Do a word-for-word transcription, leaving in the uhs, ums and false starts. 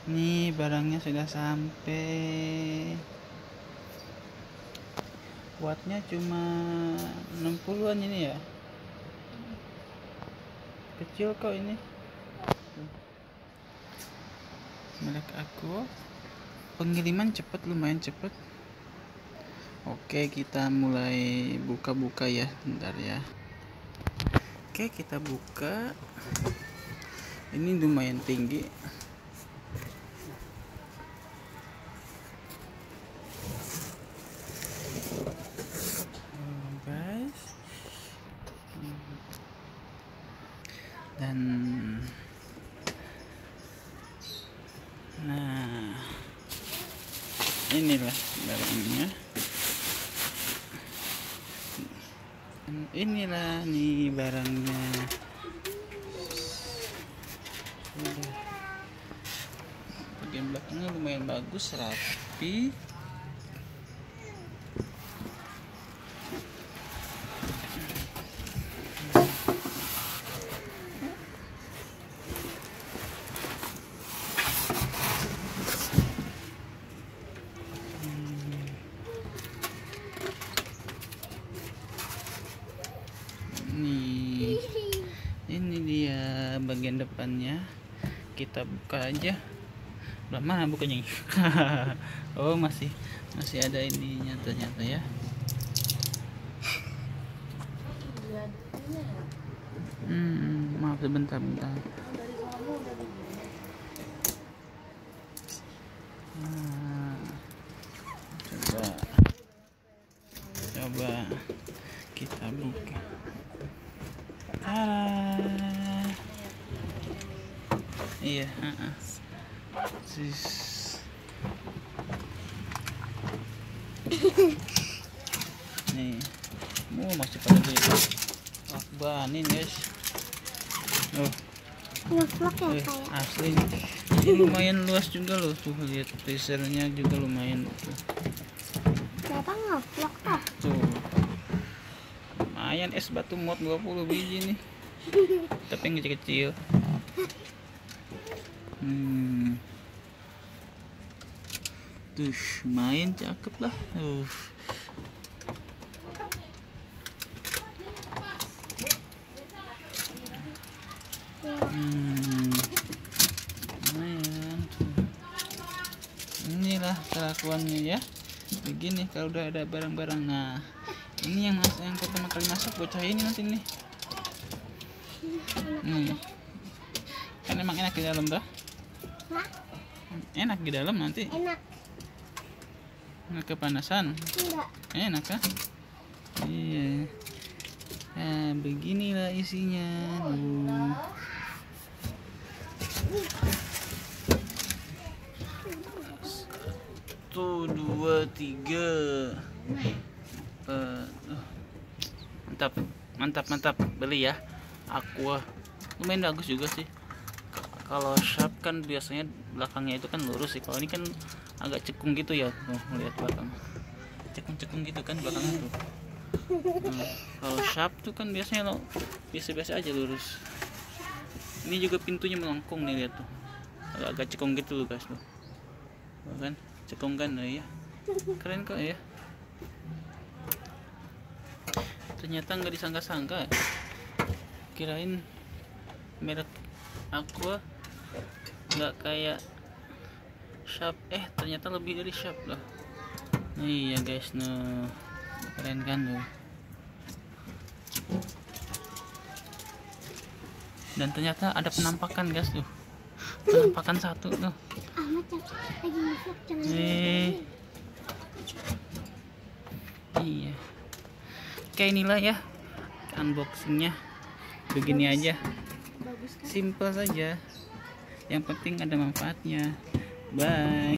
Nih barangnya sudah sampai. Wattnya cuma enam puluhan ini ya. Kecil kok ini. Merek aku. Pengiriman cepet, lumayan cepet. Oke, kita mulai buka-buka ya. Bentar ya. Oke, kita buka. Ini lumayan tinggi. Oh, guys. Dan nah, inilah barangnya. Dan inilah nih barangnya. Udah. Bagian belakangnya lumayan bagus, rapi. Nih, ini dia bagian depannya. Kita buka aja. Udah mana bukanya? Oh, masih masih ada ininya ternyata ya. Hmm, maaf sebentar bentar. Nah, coba coba kita buka. Ah, iya, uh-uh. Sis. Nih, mau masih pada di banin guys. Oh, Vlog ya eh, kayak. asli. Ini lumayan luas juga loh, tuh lihat freezernya juga lumayan tuh. Bapak ngevlog toh? Tuh. Lumayan es batu muat dua puluh biji nih. Tapi yang kecil-kecil. Hmm. Tuh, main cakep lah. Uh. Hmm. Lumayan tuh. Inilah kelakuannya ya. Begini kalau udah ada barang-barang. Nah, ini yang mas yang pertama kali masuk bocah ini nanti nih. Hmm. Kan emang enak di dalam dah. Hah? Enak di dalam nanti. Enak. Nggak kepanasan. Enggak. Enak kan? Iya. Nah, beginilah isinya. Uh. Satu, dua, tiga. Uh, uh. Mantap, mantap, mantap. Beli ya. Aqua. Lumayan bagus juga sih. Kalau Sharp kan biasanya belakangnya itu kan lurus sih. Kalau ini kan agak cekung gitu ya. Tuh, lihat belakang. Cekung-cekung gitu kan belakangnya tuh. Nah, kalau Sharp tuh kan biasanya lo biasa-biasa aja lurus. Ini juga pintunya melengkung nih, lihat tuh. Agak-agak cekung gitu loh guys tuh. Tuh kan? Cekung kan? Nah, ya. Keren kok ya. Ternyata nggak disangka-sangka. Kirain merek Aqua nggak kayak Sharp, eh ternyata lebih dari Sharp loh. Nih ya guys, no. Keren kan tuh. Dan ternyata ada penampakan guys tuh. Penampakan satu tuh. Ahmad lagi ngevlog jangan. Eh. Iya. Oke, inilah ya unboxingnya. Begini aja. Bagus kan? Simple saja. Yang penting ada manfaatnya. Bye.